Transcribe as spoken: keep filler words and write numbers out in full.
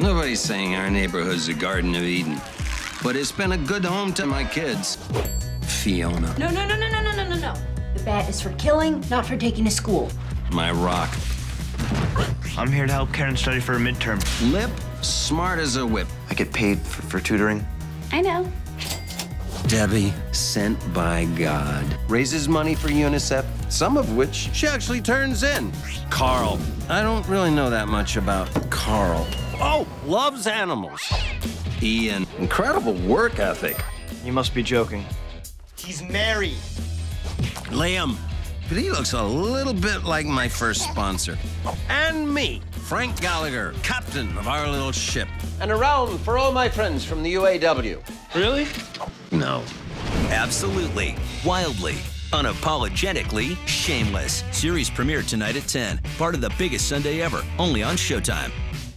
Nobody's saying our neighborhood's a Garden of Eden, but it's been a good home to my kids. Fiona. No, no, no, no, no, no, no, no, no. The bat is for killing, not for taking to school. My rock. I'm here to help Karen study for a midterm. Lip, smart as a whip. I get paid for, for tutoring. I know. Debbie, sent by God, raises money for UNICEF, some of which she actually turns in. Carl. I don't really know that much about Carl. Oh, loves animals. Ian, incredible work ethic. You must be joking. He's married. Liam, but he looks a little bit like my first sponsor. And me, Frank Gallagher, captain of our little ship. And around for all my friends from the U A W. Really? No. Absolutely, wildly, unapologetically shameless. Series premiere tonight at ten. Part of the biggest Sunday ever, only on Showtime.